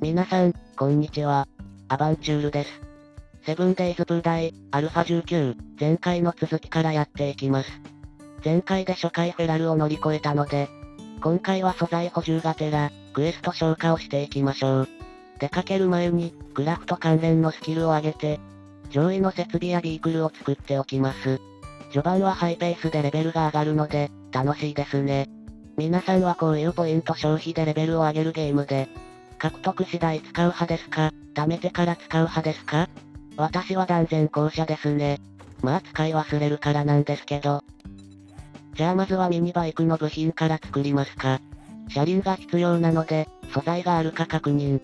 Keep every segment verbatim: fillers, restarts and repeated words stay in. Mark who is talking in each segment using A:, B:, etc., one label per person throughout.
A: 皆さん、こんにちは。アバンチュールです。セブンデイズブーダイ、アルファじゅうきゅう、前回の続きからやっていきます。前回で初回フェラルを乗り越えたので、今回は素材補充がてら、クエスト消化をしていきましょう。出かける前に、クラフト関連のスキルを上げて、上位の設備やビークルを作っておきます。序盤はハイペースでレベルが上がるので、楽しいですね。皆さんはこういうポイント消費でレベルを上げるゲームで、獲得次第使う派ですか、貯めてから使う派ですか？私は断然後者ですね。まあ使い忘れるからなんですけど。じゃあまずはミニバイクの部品から作りますか。車輪が必要なので、素材があるか確認。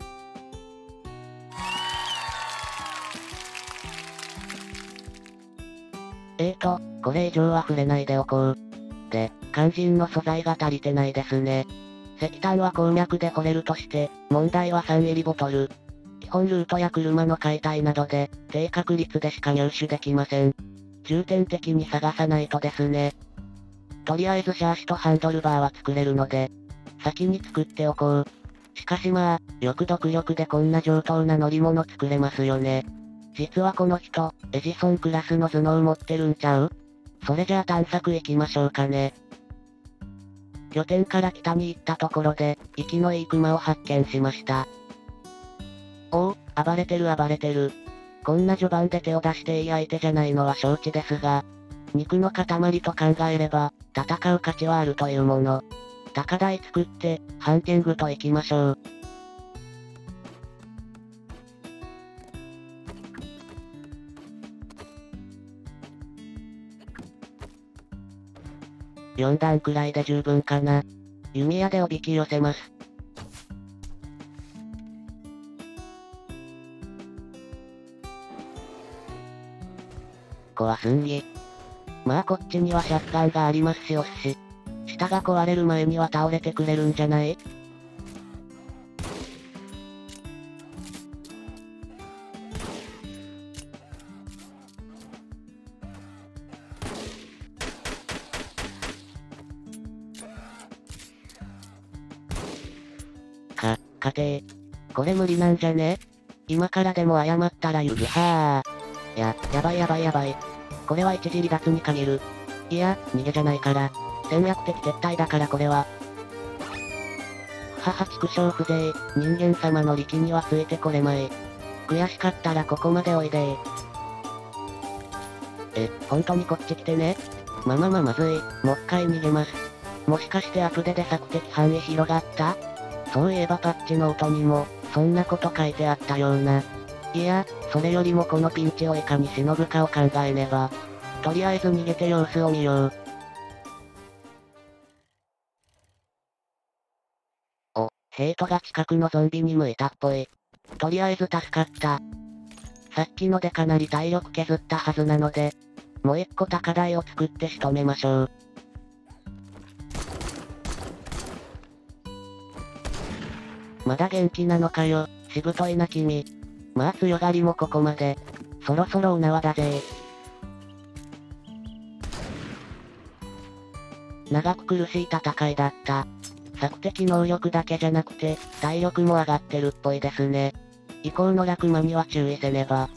A: えーと、これ以上は触れないでおこう。で、肝心の素材が足りてないですね。石炭は鉱脈で掘れるとして、問題はさんミリボトル。基本ルートや車の解体などで、低確率でしか入手できません。重点的に探さないとですね。とりあえずシャーシとハンドルバーは作れるので、先に作っておこう。しかしまあ、よく独力でこんな上等な乗り物作れますよね。実はこの人、エジソンクラスの頭脳持ってるんちゃう？それじゃあ探索行きましょうかね。拠点から北に行ったところで、生きのいいクマを発見しました。おお、暴れてる暴れてる。こんな序盤で手を出していい相手じゃないのは承知ですが、肉の塊と考えれば、戦う価値はあるというもの。高台作って、ハンティングと行きましょう。よん段くらいで十分かな。弓矢でおびき寄せます。壊すんぎ。まあこっちにはシャッガンがありますし押すし。下が壊れる前には倒れてくれるんじゃない？か、家庭。これ無理なんじゃね？今からでも謝ったらゆずはー。や、やばいやばいやばい。これは一時離脱に限る。いや、逃げじゃないから。戦略的撤退だからこれは。はは畜生不勢、人間様の力にはついてこれまい。悔しかったらここまでおいでー。え、本当にこっち来てね。ままままずい、もっかい逃げます。もしかしてアップデで索敵範囲広がった？そういえばパッチノートにも、そんなこと書いてあったような。いや、それよりもこのピンチをいかにしのぐかを考えねば。とりあえず逃げて様子を見よう。お、ヘイトが近くのゾンビに向いたっぽい。とりあえず助かった。さっきのでかなり体力削ったはずなので、もう一個高台を作って仕留めましょう。まだ元気なのかよ、しぶといな君。まあ強がりもここまで。そろそろお縄だぜ。長く苦しい戦いだった。索敵能力だけじゃなくて、体力も上がってるっぽいですね。以降のラクマには注意せねば。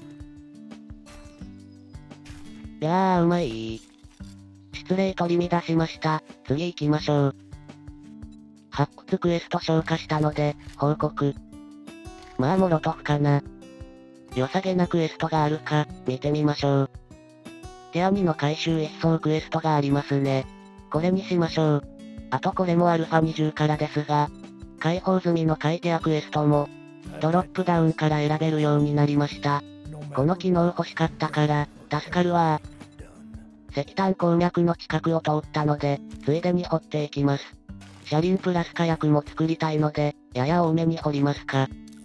A: いやーうまい。失礼取り乱しました。次行きましょう。発掘クエスト消化したので、報告。まあモロトフかな。良さげなクエストがあるか、見てみましょう。ティアにの回収一層クエストがありますね。これにしましょう。あとこれもアルファにじゅうからですが、開放済みの買いティアクエストも、ドロップダウンから選べるようになりました。この機能欲しかったから、助かるわー。石炭鉱脈の近くを通ったので、ついでに掘っていきます。車輪プラス火薬も作りたいので、やや多めに掘りますか。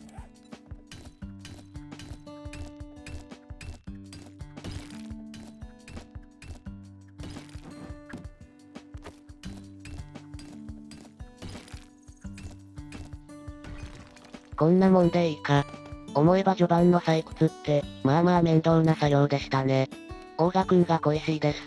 A: こんなもんでいいか。思えば序盤の採掘って、まあまあ面倒な作業でしたね。オーガくんが恋しいです。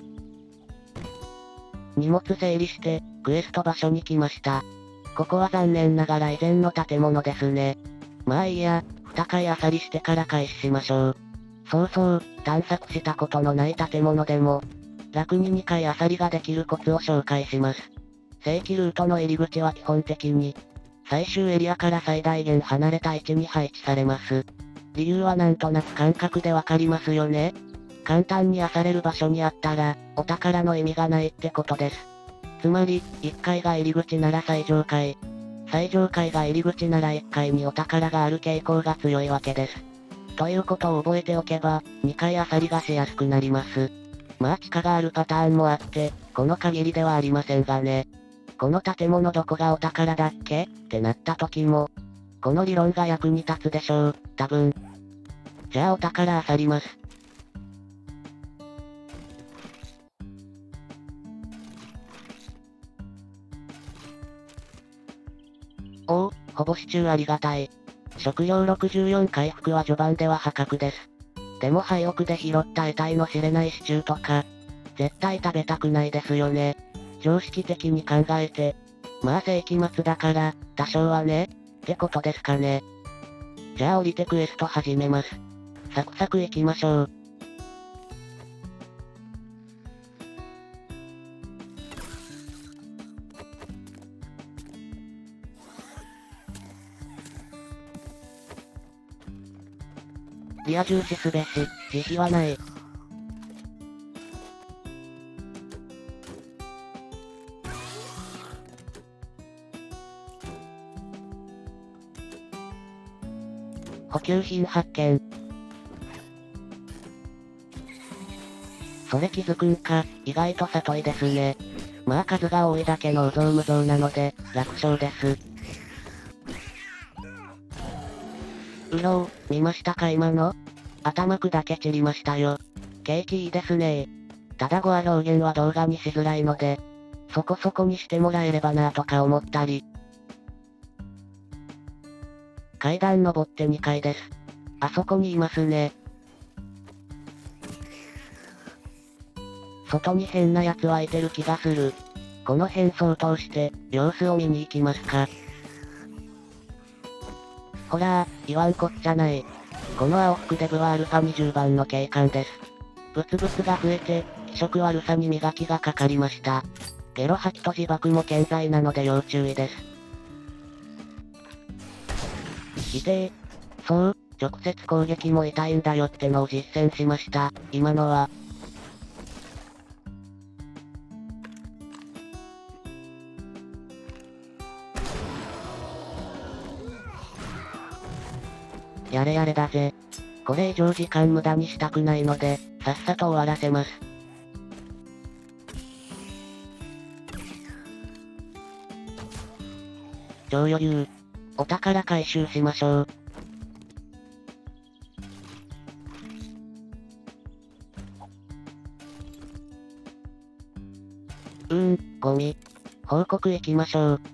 A: 荷物整理して、クエスト場所に来ました。ここは残念ながら以前の建物ですね。 まあいいや、にかいあさりしてから開始しましょう。そうそう、探索したことのない建物でも、楽ににかいあさりができるコツを紹介します。正規ルートの入り口は基本的に、最終エリアから最大限離れた位置に配置されます。理由はなんとなく感覚でわかりますよね？簡単に漁れる場所にあったら、お宝の意味がないってことです。つまり、いっかいが入り口なら最上階。最上階が入り口ならいっかいにお宝がある傾向が強いわけです。ということを覚えておけば、にかい漁りがしやすくなります。まあ地下があるパターンもあって、この限りではありませんがね。この建物どこがお宝だっけってなった時も、この理論が役に立つでしょう、多分。じゃあお宝漁ります。おお、ほぼシチューありがたい。食料ろくじゅうよん回復は序盤では破格です。でも廃屋で拾った得体の知れないシチューとか、絶対食べたくないですよね。常識的に考えて。まあ世紀末だから、多少はね、ってことですかね。じゃあ降りてクエスト始めます。サクサク行きましょう。リア重視すべし、慈悲はない。補給品発見。それ気づくんか、意外と里いですね。まあ数が多いだけの有象無象なので、楽勝です。うろう、見ましたか今の？頭くだけ散りましたよ。景気いいですね。ただ語は表現は動画にしづらいので、そこそこにしてもらえればなぁとか思ったり。階段登ってにかいです。あそこにいますね。外に変な奴はいてる気がする。この変装通して、様子を見に行きますか。ほらー、言わんこっちゃない。この青服デブはアルファにじゅうばんの警官です。ブツブツが増えて、気色悪さに磨きがかかりました。ゲロ吐きと自爆も健在なので要注意です。痛え。そう、直接攻撃も痛いんだよってのを実践しました、今のは。やれやれだぜ。これ以上時間無駄にしたくないので、さっさと終わらせます。超余裕。お宝回収しましょう。うーん、ゴミ。報告行きましょう。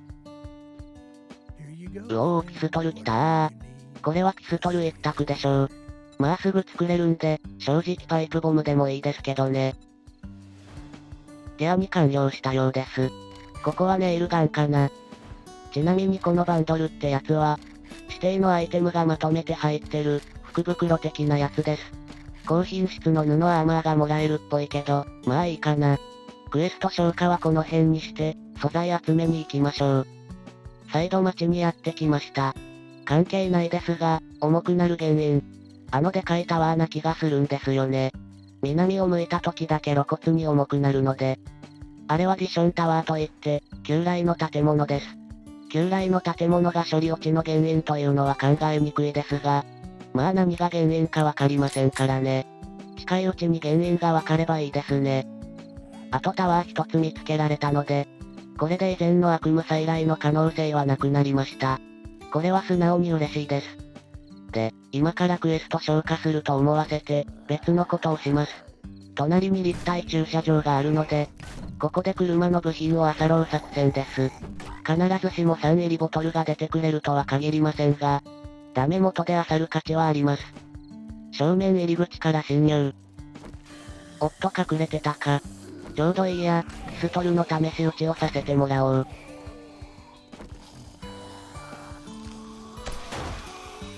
A: うおー、ピストル来たー。これはピストル一択でしょう。まあすぐ作れるんで、正直パイプボムでもいいですけどね。ギアに完了したようです。ここはネイルガンかな。ちなみにこのバンドルってやつは、指定のアイテムがまとめて入ってる、福袋的なやつです。高品質の布アーマーがもらえるっぽいけど、まあいいかな。クエスト消化はこの辺にして、素材集めに行きましょう。サイド町にやってきました。関係ないですが、重くなる原因。あのでかいタワーな気がするんですよね。南を向いた時だけ露骨に重くなるので。あれはディションタワーといって、旧来の建物です。旧来の建物が処理落ちの原因というのは考えにくいですが、まあ何が原因かわかりませんからね。近いうちに原因がわかればいいですね。あとタワー一つ見つけられたので、これで以前の悪夢再来の可能性はなくなりました。これは素直に嬉しいです。で、今からクエスト消化すると思わせて、別のことをします。隣に立体駐車場があるので、ここで車の部品を漁ろう作戦です。必ずしもさん入りボトルが出てくれるとは限りませんが、ダメ元で漁る価値はあります。正面入り口から侵入。おっと隠れてたか。ちょうどいいや、ピストルの試し撃ちをさせてもらおう。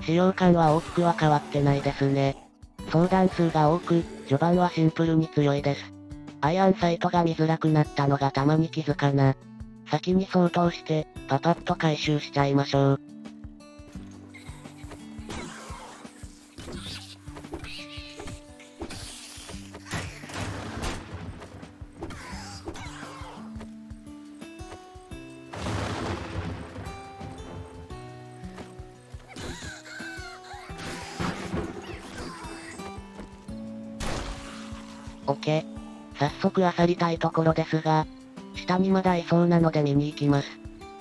A: 使用感は大きくは変わってないですね。相談数が多く、序盤はシンプルに強いです。アイアンサイトが見づらくなったのがたまに気づかな。先に相当して、パパッと回収しちゃいましょう。オッケー。早速漁りたいところですが、下にまだいそうなので見に行きます。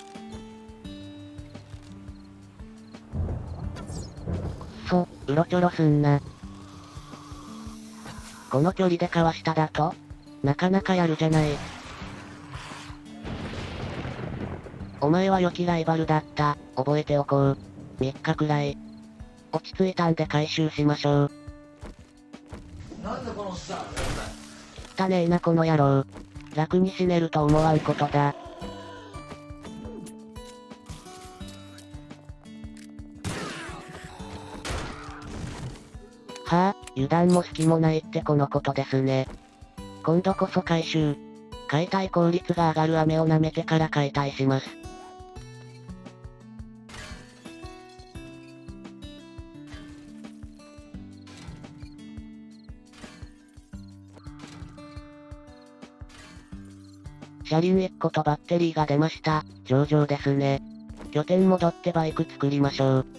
A: くそ、うろちょろすんな。この距離でかわしただとなかなかやるじゃない。お前は良きライバルだった。覚えておこう。みっかくらい。落ち着いたんで回収しましょう。
B: なんだこのおっさん。
A: 汚ねえなこの野郎。楽に死ねると思わんことだ。はぁ、油断も隙もないってこのことですね。今度こそ回収。解体効率が上がる飴を舐めてから解体します。車輪いっことバッテリーが出ました。上々ですね。拠点戻ってバイク作りましょう。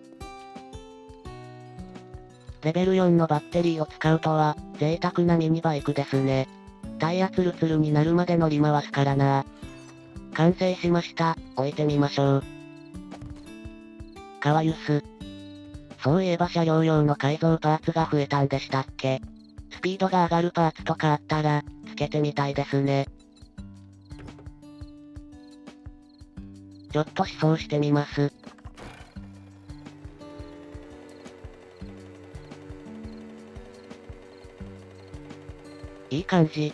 A: レベルよんのバッテリーを使うとは、贅沢なミニバイクですね。タイヤツルツルになるまで乗り回すからな。完成しました。置いてみましょう。カワユス。そういえば車両用の改造パーツが増えたんでしたっけ？スピードが上がるパーツとかあったら、つけてみたいですね。ちょっと試走してみます。いい感じ。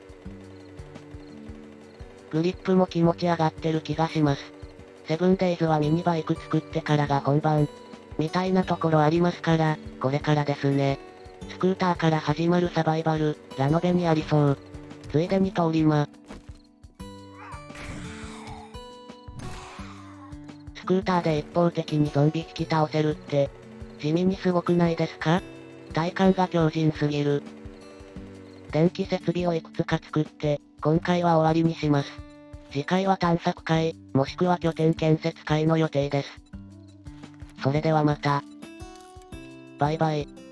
A: グリップも気持ち上がってる気がします。セブンデイズはミニバイク作ってからが本番。みたいなところありますから、これからですね。スクーターから始まるサバイバル、ラノベにありそう。ついでに通り魔。スクーターで一方的にゾンビ引き倒せるって、地味にすごくないですか？体感が強靭すぎる。電気設備をいくつか作って、今回は終わりにします。次回は探索会、もしくは拠点建設会の予定です。それではまた。バイバイ。